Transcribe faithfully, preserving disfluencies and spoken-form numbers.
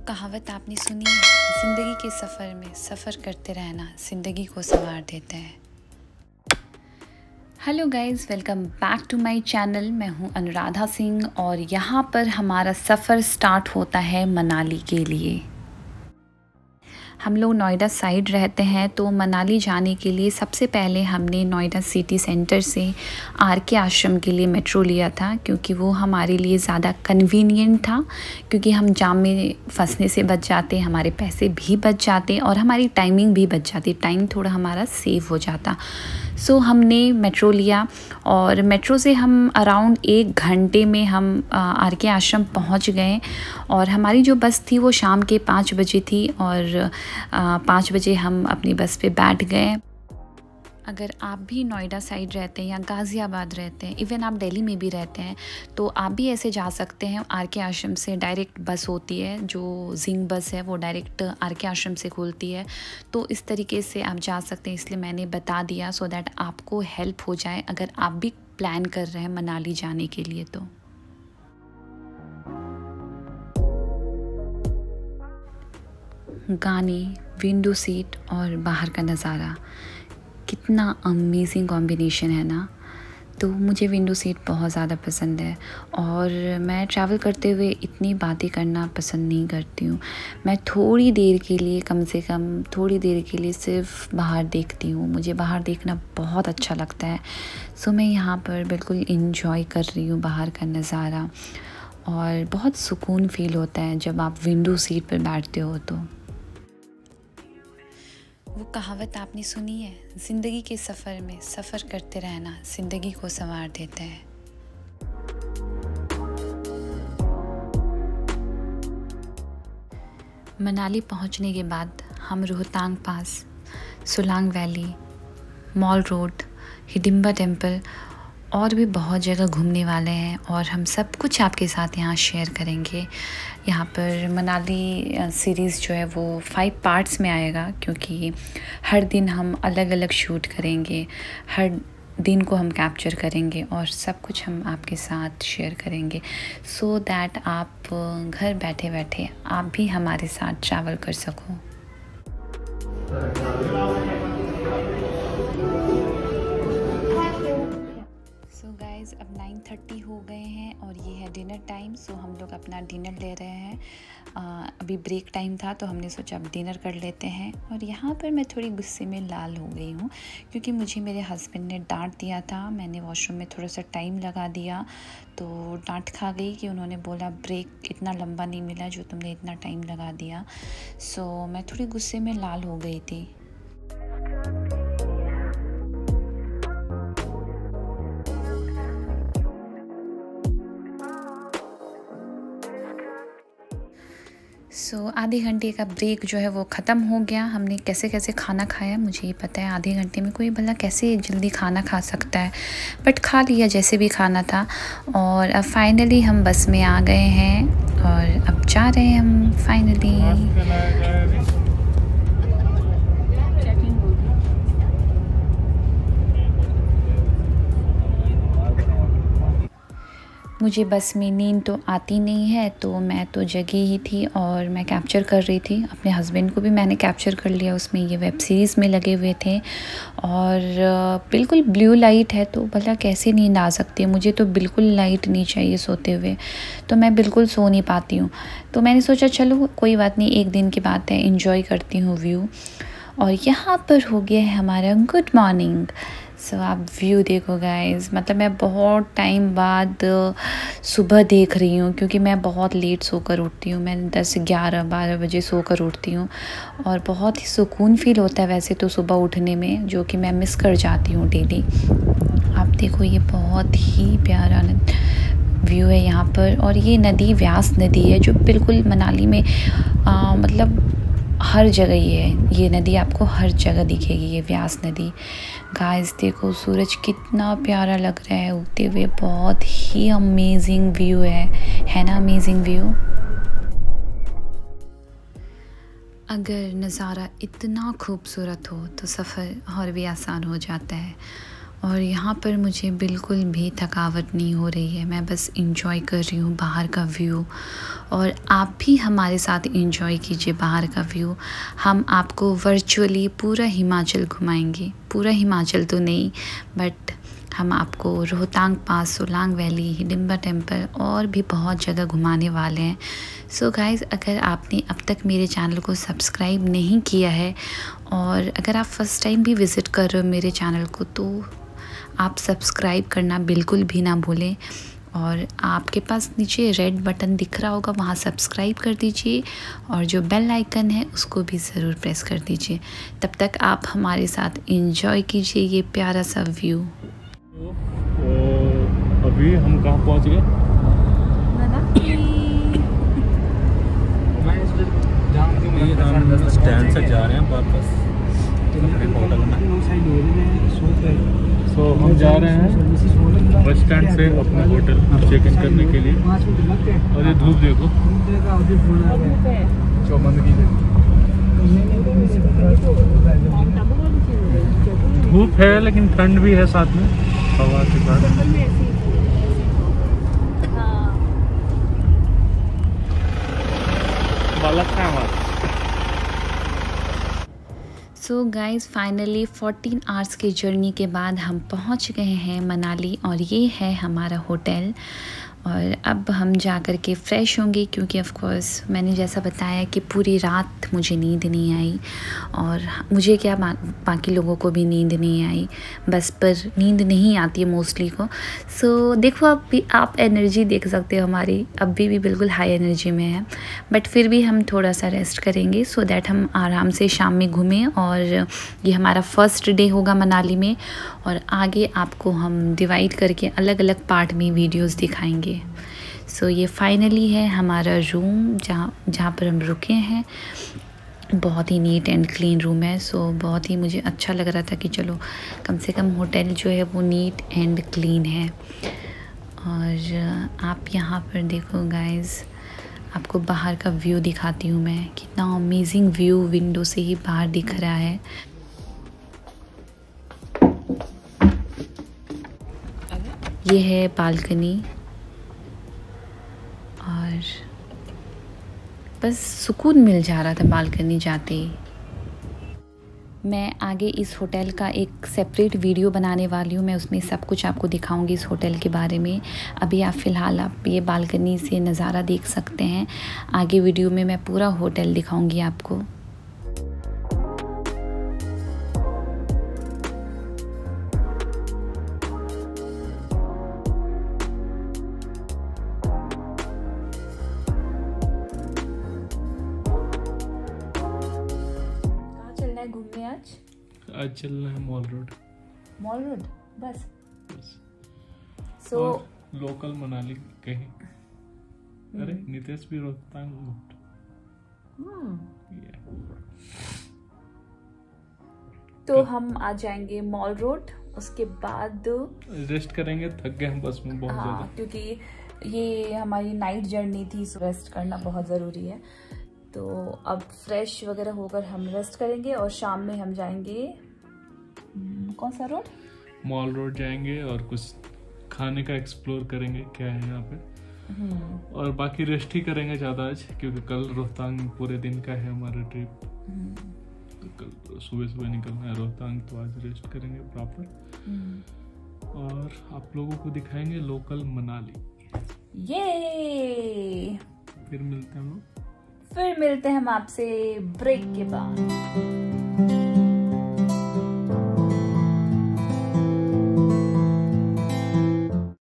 कहावत आपने सुनी है, ज़िंदगी के सफ़र में सफ़र करते रहना ज़िंदगी को संवार देता है। Hello guys, welcome back to my channel. मैं हूं अनुराधा सिंह और यहां पर हमारा सफ़र स्टार्ट होता है मनाली के लिए। हम लोग नोएडा साइड रहते हैं, तो मनाली जाने के लिए सबसे पहले हमने नोएडा सिटी सेंटर से आर के आश्रम के लिए मेट्रो लिया था, क्योंकि वो हमारे लिए ज़्यादा कन्वीनियंट था। क्योंकि हम जाम में फंसने से बच जाते, हमारे पैसे भी बच जाते और हमारी टाइमिंग भी बच जाती, टाइम थोड़ा हमारा सेव हो जाता। सो so, हमने मेट्रो लिया और मेट्रो से हम अराउंड एक घंटे में हम आर के आश्रम पहुंच गए। और हमारी जो बस थी वो शाम के पाँच बजे थी और पाँच बजे हम अपनी बस पे बैठ गए। अगर आप भी नोएडा साइड रहते हैं या गाज़ियाबाद रहते हैं, इवन आप दिल्ली में भी रहते हैं, तो आप भी ऐसे जा सकते हैं। आर के आश्रम से डायरेक्ट बस होती है, जो जिंग बस है वो डायरेक्ट आर के आश्रम से खुलती है। तो इस तरीके से आप जा सकते हैं, इसलिए मैंने बता दिया सो दैट आपको हेल्प हो जाए अगर आप भी प्लान कर रहे हैं मनाली जाने के लिए। तो गाने, विंडो सीट और बाहर का नज़ारा, कितना अमेजिंग कॉम्बिनेशन है ना। तो मुझे विंडो सीट बहुत ज़्यादा पसंद है और मैं ट्रैवल करते हुए इतनी बातें करना पसंद नहीं करती हूँ। मैं थोड़ी देर के लिए, कम से कम थोड़ी देर के लिए सिर्फ बाहर देखती हूँ। मुझे बाहर देखना बहुत अच्छा लगता है। सो मैं यहाँ पर बिल्कुल इंजॉय कर रही हूँ बाहर का नज़ारा, और बहुत सुकून फ़ील होता है जब आप विंडो सीट पर बैठते हो। तो वो कहावत आपने सुनी है, ज़िंदगी के सफ़र में सफ़र करते रहना ज़िंदगी को संवार देता है। मनाली पहुंचने के बाद हम Rohtang pass, Solang valley, mall road, Hidimba temple और भी बहुत जगह घूमने वाले हैं और हम सब कुछ आपके साथ यहाँ शेयर करेंगे। यहाँ पर मनाली सीरीज़ जो है वो फाइव पार्ट्स में आएगा, क्योंकि हर दिन हम अलग अलग शूट करेंगे, हर दिन को हम कैप्चर करेंगे और सब कुछ हम आपके साथ शेयर करेंगे, सो दैट आप घर बैठे बैठे आप भी हमारे साथ ट्रैवल कर सको। अब नाइन थर्टी हो गए हैं और ये है डिनर टाइम। सो हम लोग अपना डिनर ले रहे हैं। आ, अभी ब्रेक टाइम था तो हमने सोचा अब डिनर कर लेते हैं। और यहाँ पर मैं थोड़ी गुस्से में लाल हो गई हूँ, क्योंकि मुझे मेरे हस्बैंड ने डांट दिया था। मैंने वॉशरूम में थोड़ा सा टाइम लगा दिया तो डांट खा गई कि उन्होंने बोला ब्रेक इतना लंबा नहीं मिला जो तुमने इतना टाइम लगा दिया। सो मैं थोड़ी गुस्से में लाल हो गई थी। सो so, आधे घंटे का ब्रेक जो है वो ख़त्म हो गया। हमने कैसे कैसे खाना खाया मुझे ये पता है, आधे घंटे में कोई भला कैसे जल्दी खाना खा सकता है, बट खा लिया जैसे भी खाना था। और अब फाइनली हम बस में आ गए हैं और अब जा रहे हैं हम फाइनली। मुझे बस में नींद तो आती नहीं है, तो मैं तो जगी ही थी और मैं कैप्चर कर रही थी। अपने हस्बैंड को भी मैंने कैप्चर कर लिया, उसमें ये वेब सीरीज़ में लगे हुए थे और बिल्कुल ब्लू लाइट है, तो भला कैसे नींद आ सकती है। मुझे तो बिल्कुल लाइट नहीं चाहिए सोते हुए, तो मैं बिल्कुल सो नहीं पाती हूँ। तो मैंने सोचा चलो कोई बात नहीं, एक दिन की बात है, इंजॉय करती हूँ व्यू। और यहाँ पर हो गया है हमारा गुड मॉर्निंग। सो so, आप व्यू देखो गाइस, मतलब मैं बहुत टाइम बाद सुबह देख रही हूँ, क्योंकि मैं बहुत लेट सोकर उठती हूँ। मैं दस ग्यारह बारह बजे सोकर उठती हूँ और बहुत ही सुकून फ़ील होता है वैसे तो सुबह उठने में, जो कि मैं मिस कर जाती हूँ डेली। आप देखो ये बहुत ही प्यारा व्यू है यहाँ पर। और ये नदी व्यास नदी है, जो बिल्कुल मनाली में आ, मतलब हर जगह ये है। ये नदी आपको हर जगह दिखेगी, ये व्यास नदी। गाइस देखो सूरज कितना प्यारा लग रहा है उगते हुए, बहुत ही अमेजिंग व्यू है है ना, अमेजिंग व्यू। अगर नज़ारा इतना खूबसूरत हो तो सफ़र और भी आसान हो जाता है। और यहाँ पर मुझे बिल्कुल भी थकावट नहीं हो रही है। मैं बस इंजॉय कर रही हूँ बाहर का व्यू, और आप भी हमारे साथ इंजॉय कीजिए बाहर का व्यू। हम आपको वर्चुअली पूरा हिमाचल घुमाएंगे। पूरा हिमाचल तो नहीं, बट हम आपको Rohtang pass, Solang valley, Hidimba temple और भी बहुत जगह घुमाने वाले हैं। सो गाइज़, अगर आपने अब तक मेरे चैनल को सब्सक्राइब नहीं किया है और अगर आप फर्स्ट टाइम भी विज़िट कर रहे हो मेरे चैनल को, तो आप सब्सक्राइब करना बिल्कुल भी ना भूलें। और आपके पास नीचे रेड बटन दिख रहा होगा, वहाँ सब्सक्राइब कर दीजिए, और जो बेल आइकन है उसको भी ज़रूर प्रेस कर दीजिए। तब तक आप हमारे साथ एंजॉय कीजिए ये प्यारा सा व्यू। अभी हम कहाँ पहुँच गए? हम स्टैंड से जा रहे हैं वापस अपने होटल में। सो हम जा रहे हैं बस स्टैंड से अपने होटल चेक इन करने के लिए। और ये धूप देखो, धूप है लेकिन ठंड भी है साथ में हवा के साथ। So guys, finally fourteen hours की जर्नी के बाद हम पहुंच गए हैं मनाली, और ये है हमारा होटल। और अब हम जा कर के फ़्रेश होंगे, क्योंकि ऑफ़ कोर्स मैंने जैसा बताया कि पूरी रात मुझे नींद नहीं आई, और मुझे क्या बा, बाकी लोगों को भी नींद नहीं आई, बस पर नींद नहीं आती है मोस्टली को। सो देखो, अब भी आप एनर्जी देख सकते हो हमारी, अभी भी बिल्कुल हाई एनर्जी में है, बट फिर भी हम थोड़ा सा रेस्ट करेंगे सो दैट हम आराम से शाम में घूमें। और ये हमारा फर्स्ट डे होगा मनाली में, और आगे आपको हम डिवाइड करके अलग अलग पार्ट में वीडियोस दिखाएंगे। सो so, ये फाइनली है हमारा रूम, जहाँ जहाँ पर हम रुके हैं। बहुत ही नीट एंड क्लीन रूम है। सो so, बहुत ही मुझे अच्छा लग रहा था कि चलो कम से कम होटल जो है वो नीट एंड क्लीन है। और आप यहाँ पर देखो गाइज़, आपको बाहर का व्यू दिखाती हूँ मैं। कितना अमेजिंग व्यू विंडो से ही बाहर दिख रहा है। ये है बालकनी, और बस सुकून मिल जा रहा था बालकनी जाते ही। मैं आगे इस होटल का एक सेपरेट वीडियो बनाने वाली हूँ, मैं उसमें सब कुछ आपको दिखाऊंगी इस होटल के बारे में। अभी आप फ़िलहाल आप ये बालकनी से नज़ारा देख सकते हैं, आगे वीडियो में मैं पूरा होटल दिखाऊंगी आपको। घूमने आज आज चलना है mall road. Mall road bus बस सो so, लोकल मनाली कहीं। अरे नितेश भी रोहतांग। तो हम आ जाएंगे मॉल रोड, उसके बाद रेस्ट करेंगे। थक गए हम बस में बहुत हाँ, ज्यादा, क्योंकि ये हमारी नाइट जर्नी थी, सो रेस्ट करना बहुत ज़रूरी है। तो अब फ्रेश वगैरह होकर हम रेस्ट करेंगे, और शाम में हम जाएंगे कौन सा रोड? मॉल रोड जाएंगे और कुछ खाने का एक्सप्लोर करेंगे क्या है यहाँ पे। और बाकी रेस्ट ही करेंगे ज़्यादा आज, क्योंकि कल रोहतांग पूरे दिन का है हमारा ट्रिप। तो कल सुबह सुबह निकलना है रोहतांग, तो आज रेस्ट करेंगे प्रॉपर। और आप लोगों को दिखाएंगे लोकल मनाली। ये फिर मिलते हैं हम फिर मिलते हैं हम आपसे ब्रेक के बाद।